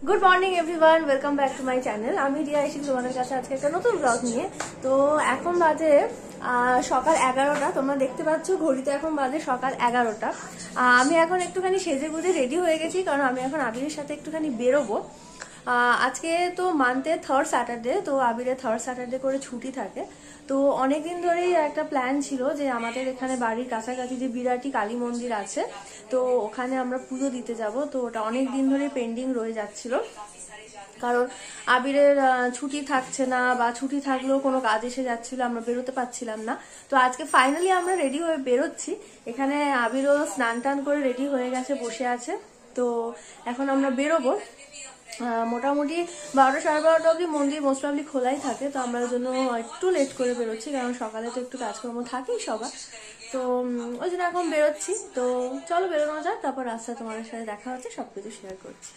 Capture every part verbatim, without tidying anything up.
Good morning everyone, welcome back to my channel. আমি রিয়া এসেছি তোমাদের কাছে আজকে একটা নতুন ব্লগ নিয়ে। তো এখন বাজে সকাল এগারোটা, তোমরা দেখতে পাচ্ছ ঘড়িতে এখন বাজে সকাল এগারোটা। আমি এখন একটুখানি সেজে গুজে রেডি হয়ে গেছি, কারণ আমি এখন আবিরের সাথে একটুখানি বেরোবো। আজকে তো মান্থে থার্ড স্যাটারডে, তো আবিরের থার্ড স্যাটারডে করে ছুটি থাকে। তো অনেকদিন ধরেই একটা প্ল্যান ছিল যে আমাদের এখানে বাড়ির কাছাকাছি যে বিরাটি কালী মন্দির আছে, তো ওখানে আমরা পুজো দিতে যাব। তো ওটা অনেক দিন ধরে পেন্ডিং রয়ে যাচ্ছিল, কারণ আবিরের ছুটি থাকছে না, বা ছুটি থাকলেও কোনো কাজ এসে যাচ্ছিল, আমরা বেরোতে পারছিলাম না। তো আজকে ফাইনালি আমরা রেডি হয়ে বেরোচ্ছি। এখানে আবিরও স্নান টান করে রেডি হয়ে গেছে, বসে আছে। তো এখন আমরা বেরোবো। মোটামুটি বারোটা সাড়ে বারোটা অবধি মন্দির মোস্ট প্রবলি খোলাই থাকে। তো আমরা ওই জন্য একটু লেট করে বেরোচ্ছি, কারণ সকালে তো একটু কাজকর্ম থাকেই সবার। তো ওই জন্য এখন বেরোচ্ছি। তো চলো বেরোনো যাক, তারপর রাস্তায় তোমাদের সাথে দেখা হচ্ছে, সবকিছু শেয়ার করছি।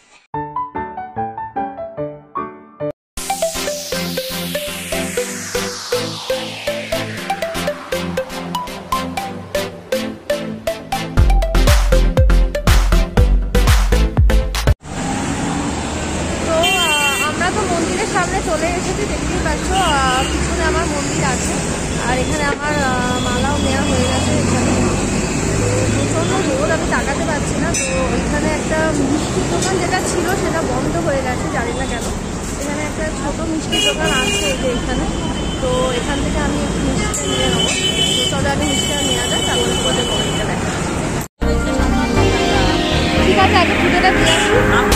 সামনে চলে এসেছি, দেখতেই পাচ্ছ পিছনে আমার মন্দির আছে, আর এখানে আমার মালাও নেওয়া হয়ে গেছে। এখানে প্রচন্ড রোদ, আমি তাকাতে পারছি না। তো এখানে একটা মিষ্টির দোকান যেটা ছিল সেটা বন্ধ হয়ে গেছে, জানি না কেন। এখানে একটা ছোট মিষ্টির দোকান আছে এই যে এখানে, তো এখান থেকে আমি একটু মিষ্টিটা নিয়ে নেবো। তো চলো আগে মিষ্টিটা নেওয়া যায়, তারপরে তোমাদের মন্দিরটা দেখা। ঠিক আছে, আগে পুজোটা দিয়ে আসি।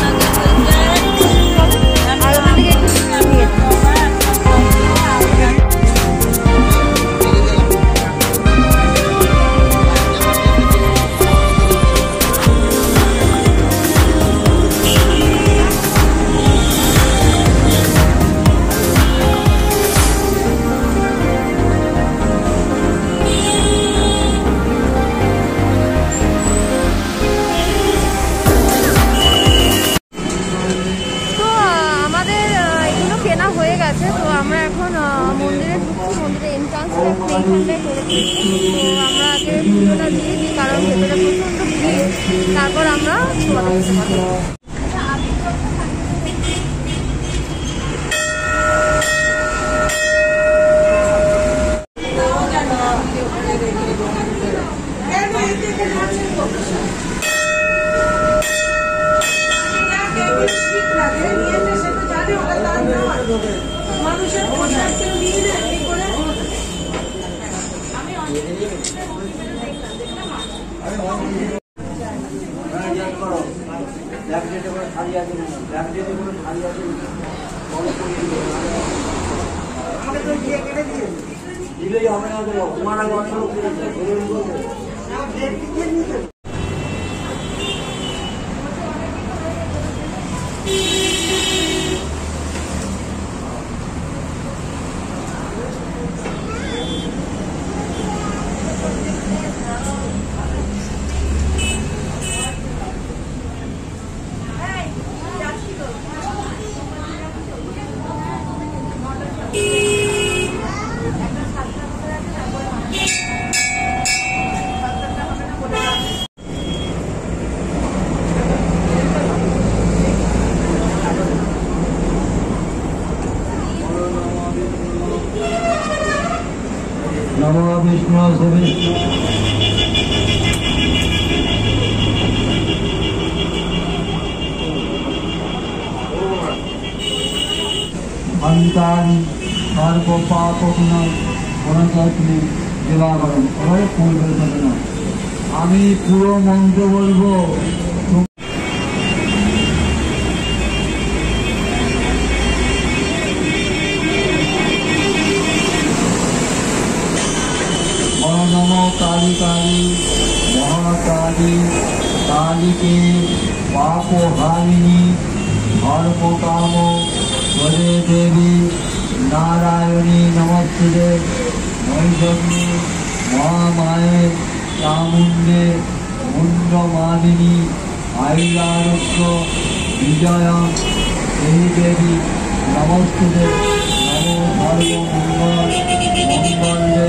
তো আমরা এখন মন্দিরে ঢুকছি, মন্দিরে এন্ট্রান্সটা এইখানটায় করে দিচ্ছি। তো আমরা আগে পুজোটা দিয়ে দিই, কারণ ভেতরে প্রচন্ড ভিড়, তারপর আমরা ছোঁয়া দিতে পারবো। মানুষের নিয়ে নেয় করে দিলেই হবে না, তোমার नमो विष्णु विष्णु अंतानि सर्व पापना गणतंत्री दिवाकरम সবাই ফুল বেরোতে না। আমি পুরো মন্ত্র বলবো, काली काली महाकाली काली के पापो हारिणी धर्म काम वदे देवी नारायणी नमस्ते नैजन्ये महामाये चामुंडे मुंडमालिनी आयुरारोग्य विजया देवी देवी नमस्ते नमो सर्वमंगल मंगले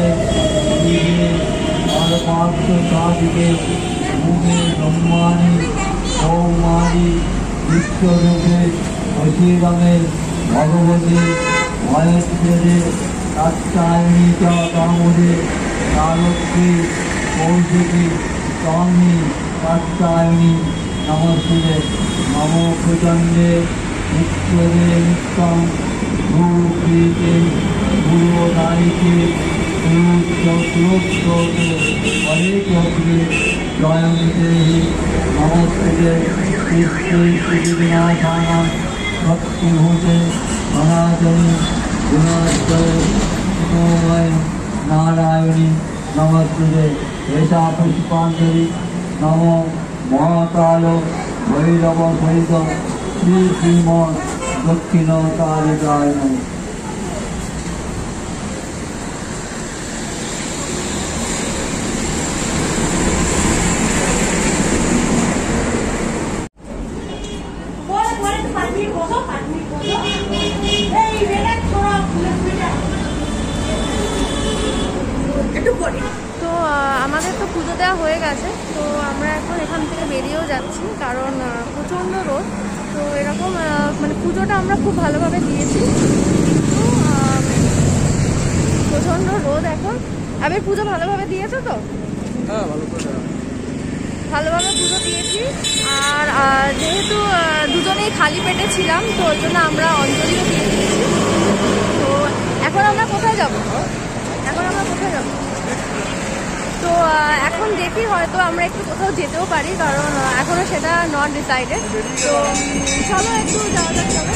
पार्श्व साधिके भूमे ब्रह्माणि कौमारी বিশ্বরূপে অশিরামের ভগবতী মহেশ্বরে কাত্যায়নী চ কামদে কালক্রী কৌশিকী স্বামী কাত্যায়নী নমস্তে নম প্রচণ্ডে নিত্যদে নিত্যম ভূপ্রীতে ভূদারিকে সুরোত্তোতে হরে চক্রে জয়ন্তে নমস্তে কৃষ্ণে শ্রীবিনাথানাম ভক্তিভূতে সনাতনী গুণাশ্রয় নারায়ণী নমস্তে এষা পুষ্পাঞ্জলি নম মহাকাল ভৈরব সহিত শ্রী শ্রীমৎ দক্ষিণ কালিকায় নম। তো আমাদের তো পুজো দেওয়া হয়ে গেছে, তো আমরা এখন এখান থেকে বেরিয়েও যাচ্ছি কারণ প্রচণ্ড রোদ। তো এরকম মানে পুজোটা আমরা খুব ভালোভাবে দিয়েছি, কিন্তু প্রচণ্ড রোদ এখন। আবার পুজো ভালোভাবে দিয়েছো তো? হ্যাঁ, ভালো করে ভালোভাবে পুজো দিয়েছি। আর যেহেতু দুজনেই খালি পেটে ছিলাম, তো ওই জন্য আমরা অঞ্জলিও দিয়ে দিয়েছি। তো এখন আমরা কোথায় যাব? এখন আমরা কোথায় যাব? তো এখন দেখি, হয়তো আমরা একটু কোথাও যেতেও পারি, কারণ এখনো সেটা নট ডিসাইডেড। তো চলো একটু যাওয়া যাক। চলো।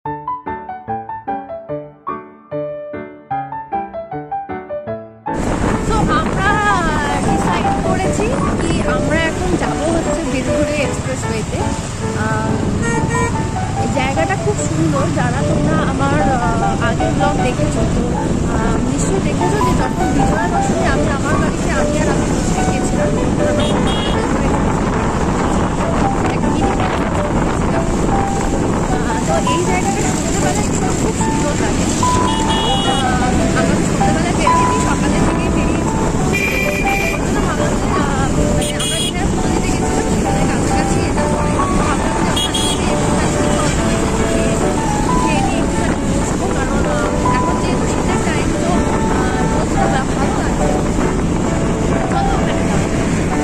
তো আমরা ডিসাইড করেছি কি আমরা এখন যাবো হচ্ছে বীরভূরে এক্সপ্রেসওয়েতে। এই জায়গাটা খুব সুন্দর। যারা তোমরা আমার আগের ব্লগ দেখেছো, তো নিশ্চয়ই দেখেছো যে যখন বিজয়া দশমী আমি আমার বাড়িতে আমি আর আমি বসে গিয়েছিলাম, তো এই জায়গাটা সন্ধ্যেবেলায় খুব সুন্দর লাগে। আমরা সন্ধ্যেবেলায় বেরিয়েছি, সকালের দিকে বেরিয়েছি। ভাবলাম মানে আমরা যেখানে পুজো দিতে গেছিলাম সেখানে কাছাকাছি এটা পরে ভাবলাম যে ওখান থেকে খেয়ে নিয়ে একটুখানি বসবো, কারণ এখন যেহেতু শীতের টাইম, তো রোদটা ভালো লাগছে। চলো ওখানে যাওয়া যাক।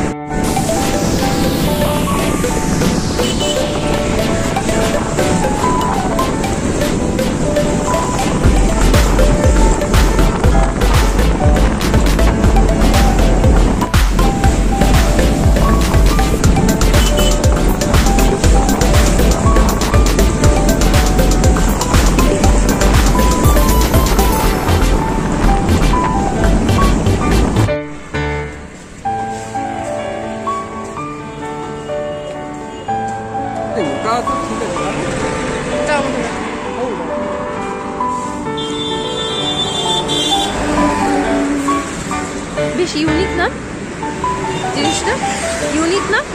বেশ ইউনিক না জিনিসটা? ইউনিক না?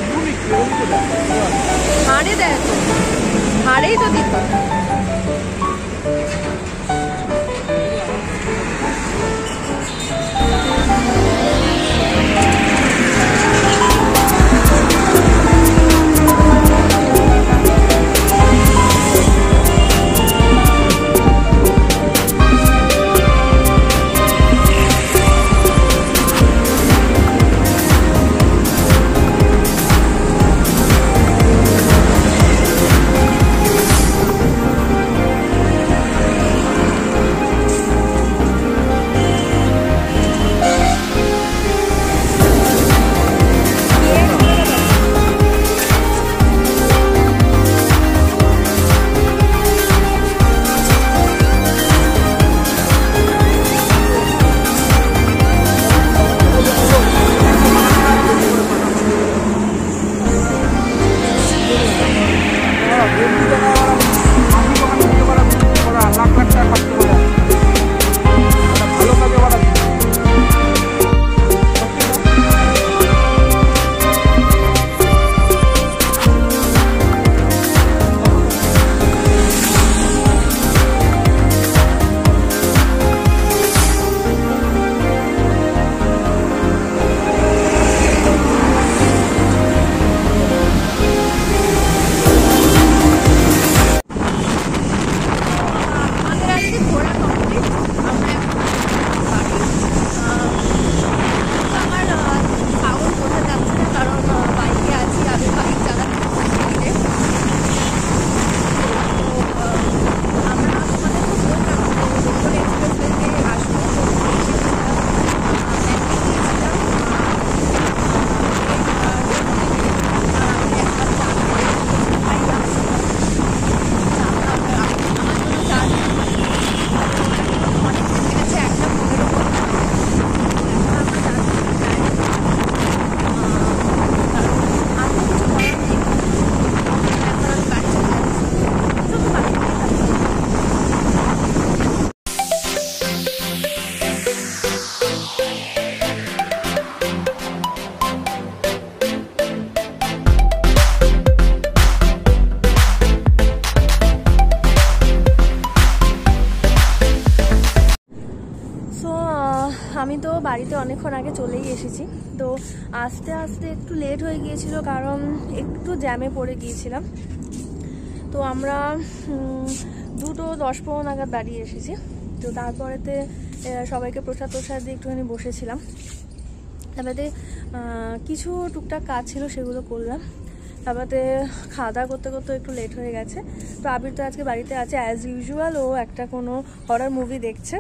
হাড়ে দেয় তো, হাড়েই তো দিত। বাড়িতে অনেকক্ষণ আগে চলেই এসেছি। তো আস্তে আস্তে একটু লেট হয়ে গিয়েছিল, কারণ একটু জ্যামে পড়ে গিয়েছিলাম। তো আমরা দুটো দশ পনেরো নাগাদ বাড়ি এসেছি। তো তারপরেতে সবাইকে প্রসাদ প্রসাদ দিয়ে একটুখানি বসেছিলাম। তারপরে কিছু টুকটাক কাজ ছিল, সেগুলো করলাম। তারপরে খাওয়া দাওয়া করতে করতে একটু লেট হয়ে গেছে। তো আবির তো আজকে বাড়িতে আছে অ্যাজ ইউজুয়াল, ও একটা কোনো হরর মুভি দেখছে।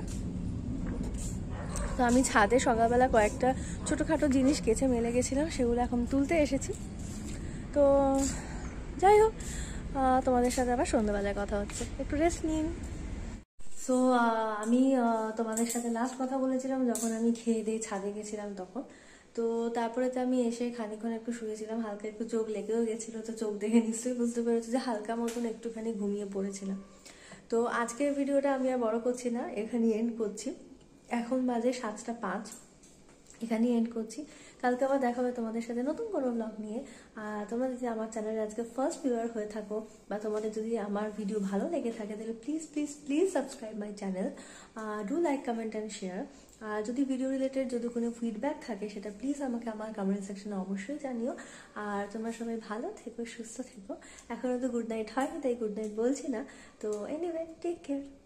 তো আমি ছাদে সকালবেলা কয়েকটা ছোটোখাটো জিনিস কেচে মেলে গেছিলাম, সেগুলো এখন তুলতে এসেছি। তো যাই হোক, তোমাদের সাথে আবার সন্ধ্যাবেলায় কথা হচ্ছে, একটু রেস্ট নিন। সো আমি তোমাদের সাথে লাস্ট কথা বলেছিলাম যখন আমি খেয়ে দিয়ে ছাদে গেছিলাম তখন। তো তারপরে তো আমি এসে খানিকক্ষণ একটু শুয়েছিলাম, হালকা একটু চোখ লেগেও গেছিলো। তো চোখ দেখে নিশ্চয়ই বুঝতে পেরেছি যে হালকা মতন একটুখানি ঘুমিয়ে পড়েছিলাম। তো আজকের ভিডিওটা আমি আর বড় করছি না, এখানে এন্ড করছি। এখন বাজে সাতটা পাঁচ, এখানেই এন্ড করছি। কালকে আবার দেখা হবে তোমাদের সাথে নতুন কোনো ব্লগ নিয়ে। আর তোমরা যদি আমার চ্যানেলে আজকে ফার্স্ট ভিউয়ার হয়ে থাকো, বা তোমাদের যদি আমার ভিডিও ভালো লেগে থাকে, তাহলে please please please subscribe my channel, do like, comment and share. আর যদি ভিডিও রিলেটেড যদি কোনো ফিডব্যাক থাকে, সেটা প্লিজ আমাকে আমার কমেন্ট সেকশনে অবশ্যই জানিও। আর তোমরা সবাই ভালো থেকো, সুস্থ থেকো। এখনও তো গুড নাইট হয়নি, তাই গুড নাইট বলছি না। তো এনিওয়ে, টেক কেয়ার।